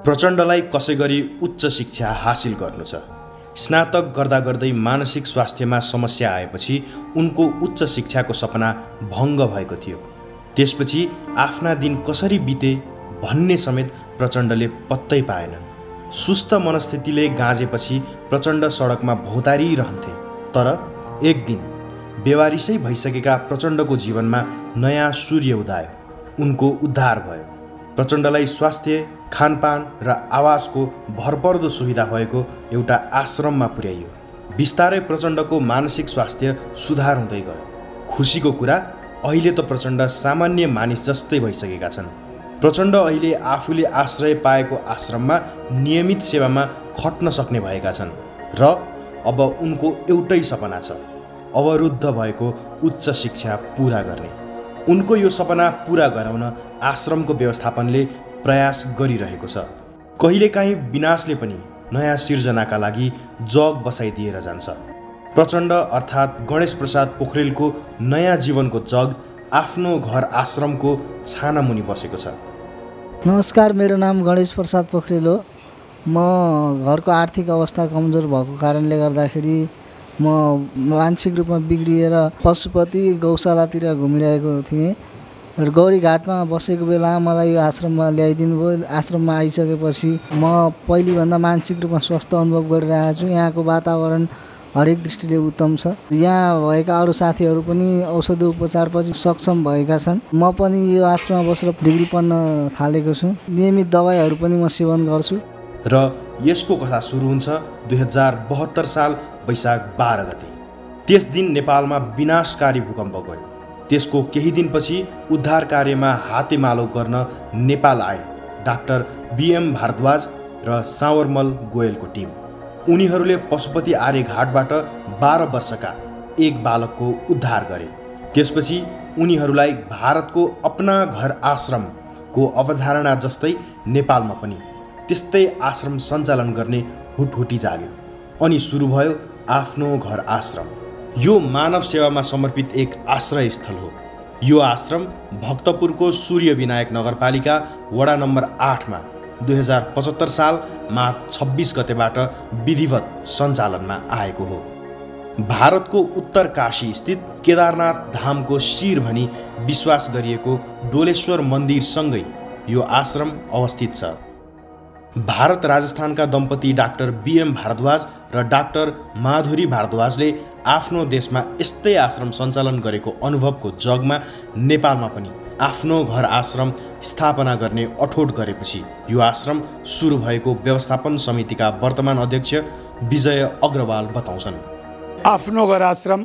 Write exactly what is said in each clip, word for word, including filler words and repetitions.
प्रचण्डलाई कसै गरी उच्च शिक्षा हासिल गर्नु छ। स्नातक गर्दा गर्दै मानसिक स्वास्थ्यमा समस्या आएपछि उनको उच्च शिक्षाको सपना भङ्ग भएको थियो। त्यसपछि आफ्ना दिन कसरी बिते भन्ने समेत प्रचण्डले पत्तै पाएनन्। सुस्त मनस्थितिले गाँजेपछि प्रचण्ड सडकमा भौतारिरहन्थे। तर एक दिन बेवारिसै भइसकेका प्रचण्डको जीवनमा नयाँ सूर्य उदायो। उनको उद्धार भयो। प्रचण्डलाई स्वास्थ्य, खानपान र आवासको भरपर्दो सुविधा भएको एउटा आश्रममा पुर्याइयो। बिस्तारै प्रचण्डको मानसिक स्वास्थ्य सुधार हुँदै गयो। खुसीको कुरा, अहिले त प्रचण्ड सामान्य मानिस जस्तै भइसकेका छन्। प्रचण्ड अहिले आफूले आश्रय पाएको आश्रममा नियमित सेवामा खट्न सक्ने भएका छन् र अब उनको एउटै सपना छ, अवरुद्ध भएको उच्च शिक्षा पूरा गर्ने। उनको यो सपना पूरा गराउन आश्रमको व्यवस्थापनले प्रयास गरिरहेको छ। कहिलेकाहीँ विनाशले पनि नयाँ सिर्जनाका लागि जग बसाइदिएर जान्छ। प्रचण्ड अर्थात् गणेश प्रसाद पोखरेलको नयाँ जीवनको जग आफ्नो घर आश्रमको छानामुनि बसेको छ। नमस्कार, मेरो नाम गणेश प्रसाद पोखरेल हो। म घरको आर्थिक अवस्था कमजोर भएको कारणले गर्दाखेरि म मानसिक रूपमा बिग्रिएर पशुपति गौशालातिर घुमिरहेको थिएँ र गौरीघाटमा बसेको बेला मलाई यो आश्रममा ल्याइदिनु भयो। आश्रममा आइसकेपछि म पहिलेभन्दा मानसिक रूपमा स्वस्थ अनुभव गरिरहेको छु। यहाँको वातावरण हरेक दृष्टिले उत्तम छ। यहाँ भएका अरू साथीहरू पनि औषधि उपचारपछि सक्षम भएका छन्। म पनि यो आश्रममा बसेर डिग्री पढ्न थालेको छु। नियमित दबाईहरू पनि म सेवन गर्छु। र यसको कथा सुरु हुन्छ दुई हजार बहत्तर साल वैशाख बाह्र गते। त्यस दिन नेपालमा विनाशकारी भूकम्प गयो। त्यसको केही दिनपछि उद्धार कार्यमा हातेमालो गर्न नेपाल आए डाक्टर बीएम भारद्वाज र सावरमल गोयलको टिम। उनीहरूले पशुपति आर्य घाटबाट बाह्र वर्षका एक बालकको उद्धार गरे। त्यसपछि उनीहरूलाई भारतको अपना घर आश्रमको अवधारणा जस्तै नेपालमा पनि त्यस्तै आश्रम सञ्चालन गर्ने हुटहुटी जाग्यो अनि सुरु भयो आफ्नो घर आश्रम। यो मानव सेवामा समर्पित एक आश्रय स्थल हो। यो आश्रम भक्तपुरको सूर्य विनायक नगरपालिका वडा नम्बर आठमा दुई हजार पचहत्तर साल माघ छब्बिस गतेबाट विधिवत सञ्चालनमा आएको हो। भारतको उत्तर काशी स्थित केदारनाथ धामको शिर भनी विश्वास गरिएको डोलेश्वर मन्दिरसँगै यो आश्रम अवस्थित छ। भारत राजस्थानका दम्पति डाक्टर बीएम भारद्वाज र डाक्टर माधुरी भारद्वाजले आफ्नो देशमा यस्तै आश्रम सञ्चालन गरेको अनुभवको जगमा नेपालमा पनि आफ्नो घर आश्रम स्थापना गर्ने अठोट गरेपछि यो आश्रम सुरु भएको व्यवस्थापन समितिका वर्तमान अध्यक्ष विजय अग्रवाल बताउँछन्। आफ्नो घर आश्रम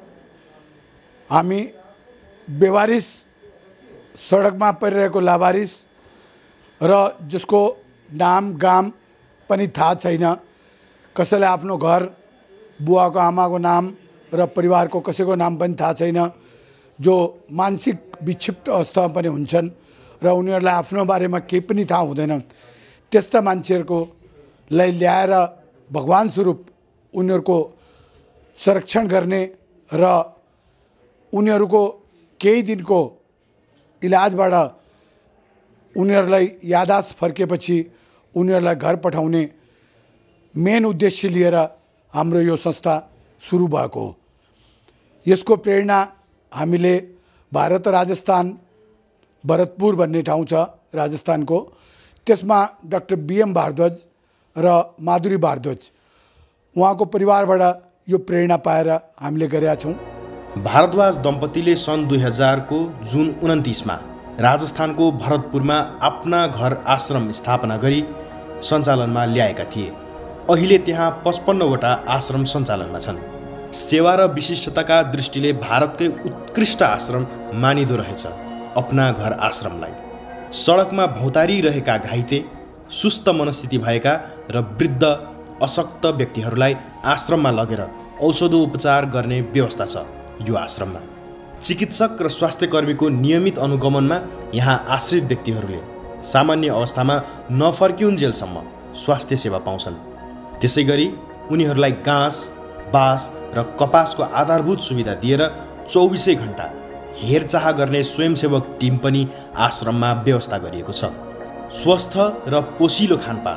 हामी बेवारिस सडकमा परिरहेको लावारिस र जसको नाम गाम पनि थाहा छैन, कसैलाई आफ्नो घर, बुवाको आमाको नाम र परिवारको कसैको नाम पनि थाहा छैन, जो मानसिक विक्षिप्त अवस्थामा पनि हुन्छन् र उनीहरूलाई आफ्नो बारेमा केही पनि थाहा हुँदैन। त्यस्ता मान्छेहरूलाई ल्याएर भगवान स्वरूप उनीहरूको संरक्षण गर्ने र उनीहरूको केही दिनको इलाजबाट उनीहरूलाई यादाश्त फर्केपछि उनीहरूलाई घर पठाउने मेन उद्देश्य लिएर हाम्रो यो संस्था सुरु भएको हो। यसको प्रेरणा हामीले भारत राजस्थान भरतपुर भन्ने ठाउँ छ राजस्थानको, त्यसमा डाक्टर बीएम भारद्वाज र माधुरी भारद्वाज उहाँको परिवारबाट यो प्रेरणा पाएर हामीले गरेका छौँ। भारद्वाज दम्पतिले सन् दुई हजारको जुन उन्तिसमा राजस्थानको भरतपुरमा आफ्ना घर आश्रम स्थापना गरी सञ्चालनमा ल्याएका थिए। अहिले त्यहाँ पचपन्नवटा आश्रम सञ्चालनमा छन्। सेवा र विशिष्टताका दृष्टिले भारतकै उत्कृष्ट आश्रम मानिदो रहेछ अपना घर आश्रमलाई। सडकमा भौतारिरहेका घाइते, सुस्त मनस्थिति भएका र वृद्ध अशक्त व्यक्तिहरूलाई आश्रममा लगेर औषधोपचार गर्ने व्यवस्था छ। यो आश्रममा चिकित्सक र स्वास्थ्यकर्मीको नियमित अनुगमनमा यहाँ आश्रित व्यक्तिहरूले सामान्य अवस्थामा नफर्किउन्जेलसम्म स्वास्थ्य सेवा पाउँछन्। त्यसै गरी उनीहरूलाई घाँस, बाँस र कपासको आधारभूत सुविधा दिएर चौबिसै घण्टा हेरचाह गर्ने स्वयंसेवक टिम पनि आश्रममा व्यवस्था गरिएको छ। स्वस्थ र पोषिलो खानपान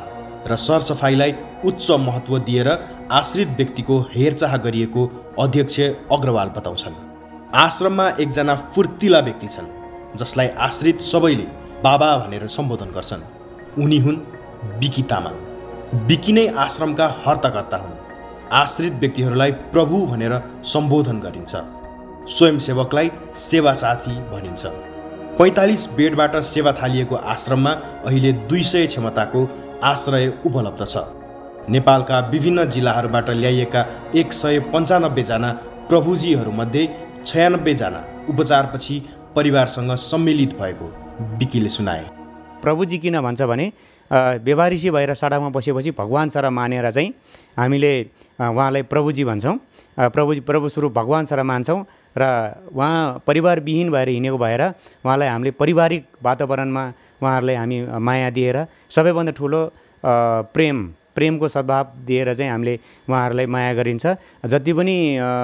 र सरसफाइलाई उच्च महत्त्व दिएर आश्रित व्यक्तिको हेरचाह गरिएको अध्यक्ष अग्रवाल बताउँछन्। आश्रममा एकजना फुर्तिला व्यक्ति छन् जसलाई आश्रित सबैले बाबा भनेर सम्बोधन गर्छन्। उनी हुन् बिकी तामाङ। बिकी नै आश्रमका हर्ताकर्ता हुन्। आश्रित व्यक्तिहरूलाई प्रभु भनेर सम्बोधन गरिन्छ। स्वयंसेवकलाई सेवा साथी भनिन्छ। पैँतालिस बेडबाट सेवा थालिएको आश्रममा अहिले दुई सय क्षमताको आश्रय उपलब्ध छ। नेपालका विभिन्न जिल्लाहरूबाट ल्याइएका एक सय पन्चानब्बेजना प्रभुजीहरूमध्ये छयानब्बेजना उपचारपछि परिवारसँग सम्मिलित भएको बिकीले सुनाए। प्रभुजी किन भन्छ भने व्यवहारिसी भएर सडकमा बसेपछि भगवान सर मानेर चाहिँ हामीले उहाँलाई प्रभुजी भन्छौँ। प्रभुजी प्रभु स्वरूप भगवान सर मान्छौँ र उहाँ परिवारविहीन भएर हिँडेको भएर उहाँलाई हामीले पारिवारिक वातावरणमा उहाँहरूलाई हामी माया दिएर सबैभन्दा ठुलो प्रेम प्रेमको सद्भाव दिएर चाहिँ हामीले उहाँहरूलाई माया गरिन्छ। जति पनि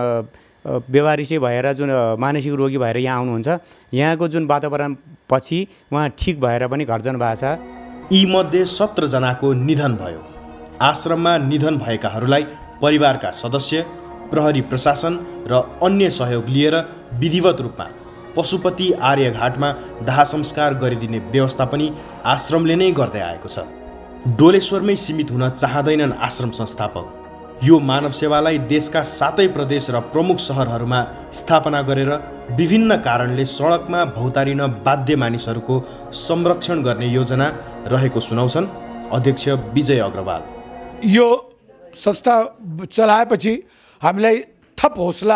व्यवहारिसी भएर जुन मानसिक रोगी भएर यहाँ आउनुहुन्छ, यहाँको जुन वातावरण पछि उहाँ ठिक भएर पनि घर जानु भएको छ। यीमध्ये सत्र जनाको निधन भयो। आश्रममा निधन भएकाहरूलाई परिवारका सदस्य, प्रहरी प्रशासन र अन्य सहयोग लिएर विधिवत रूपमा पशुपति आर्यघाटमा दाह संस्कार गरिदिने व्यवस्था पनि आश्रमले नै गर्दै आएको छ। डोलेश्वरमै सीमित हुन चाहँदैनन् आश्रम संस्थापक। यो मानव सेवालाई देशका सातै प्रदेश र प्रमुख सहरहरूमा स्थापना गरेर विभिन्न कारणले सडकमा भौतारिन बाध्य मानिसहरूको संरक्षण गर्ने योजना रहेको सुनाउँछन् अध्यक्ष विजय अग्रवाल। यो संस्था चलाएपछि हामीलाई थप हौसला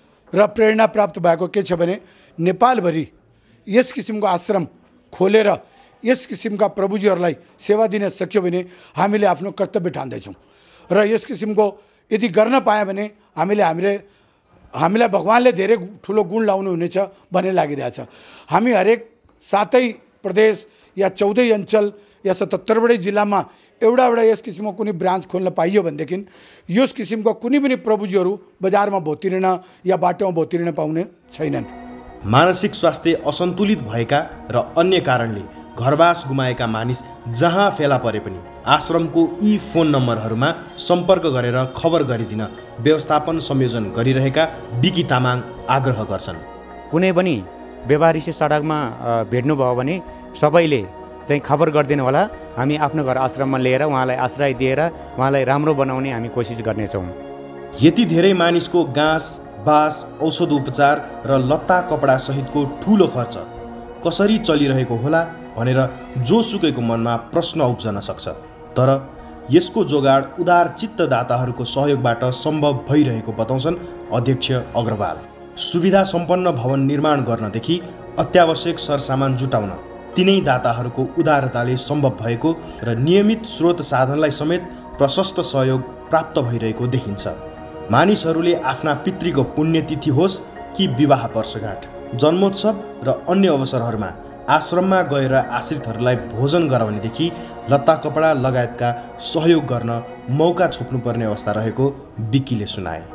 र प्रेरणा प्राप्त भएको के छ भने नेपालभरि यस किसिमको आश्रम खोलेर यस किसिमका प्रभुजीहरूलाई सेवा दिन सक्यो भने हामीले आफ्नो कर्तव्य ठान्दैछौँ र यस किसिमको यदि गर्न पायो भने हामीले हामीले हामीलाई भगवानले धेरै ठुलो गुण लाउनु हुनेछ भन्ने लागिरहेछ। हामी हरेक सातै प्रदेश या चौधै अञ्चल या सतहत्तरवटै जिल्लामा एउटा एउटा यस किसिमको कुनै ब्रान्च खोल्न पाइयो भनेदेखि यस किसिमको कुनै पनि प्रभुजीहरू बजारमा भोतिरिन या बाटोमा भोतिरिन पाउने छैनन्। मानसिक स्वास्थ्य असन्तुलित भएका र अन्य कारणले घरबास गुमाएका मानिस जहाँ फेला परे पनि आश्रमको यी फोन नम्बरहरूमा सम्पर्क गरेर खबर गरिदिन व्यवस्थापन संयोजन गरिरहेका बिकी तामाङ आग्रह गर्छन्। कुनै पनि व्यवहारिसी सडकमा भेट्नुभयो भने सबैले चाहिँ खबर गरिदिनु होला। हामी आफ्नो घर आश्रममा लिएर उहाँलाई आश्रय दिएर उहाँलाई राम्रो बनाउने हामी कोसिस गर्नेछौँ। यति धेरै मानिसको गाँस बास औषध उपचार र लत्ता कपडा सहितको ठुलो खर्च कसरी चलिरहेको होला भनेर जोसुकैको मनमा प्रश्न उब्जन सक्छ। तर यसको जोगाड उदार चित्तदाताहरूको सहयोगबाट सम्भव भइरहेको बताउँछन् अध्यक्ष अग्रवाल। सुविधा सम्पन्न भवन निर्माण गर्नदेखि अत्यावश्यक सरसामान जुटाउन तिनै दाताहरूको उदारताले सम्भव भएको र नियमित स्रोत साधनलाई समेत प्रशस्त सहयोग प्राप्त भइरहेको देखिन्छ। मानिसहरूले आफ्ना पितृको पुण्यतिथि होस् कि विवाह वर्षगाँठ, जन्मोत्सव र अन्य अवसरहरूमा आश्रममा गएर आश्रितहरूलाई भोजन गराउनेदेखि लत्ता कपडा लगायतका सहयोग गर्न मौका छोप्नुपर्ने अवस्था रहेको बिकीले सुनाए।